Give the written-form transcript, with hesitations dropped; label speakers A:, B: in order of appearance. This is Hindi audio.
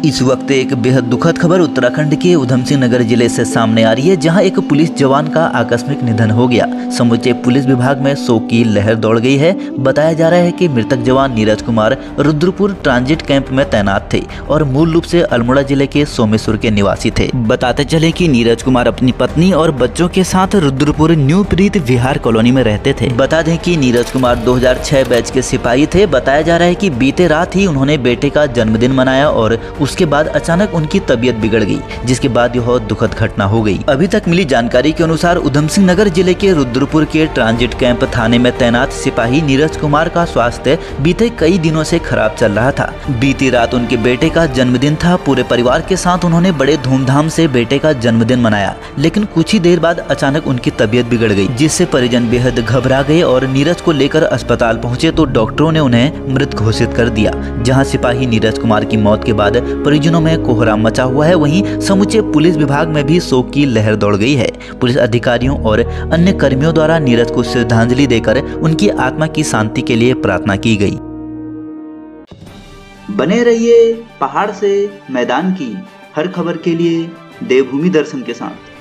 A: इस वक्त एक बेहद दुखद खबर उत्तराखंड के उधम सिंह नगर जिले से सामने आ रही है, जहां एक पुलिस जवान का आकस्मिक निधन हो गया। समूचे पुलिस विभाग में शोक की लहर दौड़ गई है। बताया जा रहा है कि मृतक जवान नीरज कुमार रुद्रपुर ट्रांजिट कैंप में तैनात थे और मूल रूप से अल्मोड़ा जिले के सोमेश्वर के निवासी थे। बताते चले कि नीरज कुमार अपनी पत्नी और बच्चों के साथ रुद्रपुर न्यू प्रीत विहार कॉलोनी में रहते थे। बता दें कि नीरज कुमार 2006 बैच के सिपाही थे। बताया जा रहा है कि बीते रात ही उन्होंने बेटे का जन्मदिन मनाया और उसके बाद अचानक उनकी तबीयत बिगड़ गई, जिसके बाद यह दुखद घटना हो गई। अभी तक मिली जानकारी के अनुसार उधम सिंह नगर जिले के रुद्रपुर के ट्रांजिट कैंप थाने में तैनात सिपाही नीरज कुमार का स्वास्थ्य बीते कई दिनों से खराब चल रहा था। बीती रात उनके बेटे का जन्मदिन था। पूरे परिवार के साथ उन्होंने बड़े धूमधाम से बेटे का जन्मदिन मनाया, लेकिन कुछ ही देर बाद अचानक उनकी तबीयत बिगड़ गई, जिससे परिजन बेहद घबरा गए और नीरज को लेकर अस्पताल पहुंचे तो डॉक्टरों ने उन्हें मृत घोषित कर दिया। जहां सिपाही नीरज कुमार की मौत के बाद परिजनों में कोहराम मचा हुआ है, वहीं समूचे पुलिस विभाग में भी शोक की लहर दौड़ गई है। पुलिस अधिकारियों और अन्य कर्मियों द्वारा नीरज को श्रद्धांजलि देकर उनकी आत्मा की शांति के लिए प्रार्थना की गई।
B: बने रहिए पहाड़ से मैदान की हर खबर के लिए देवभूमि दर्शन के साथ।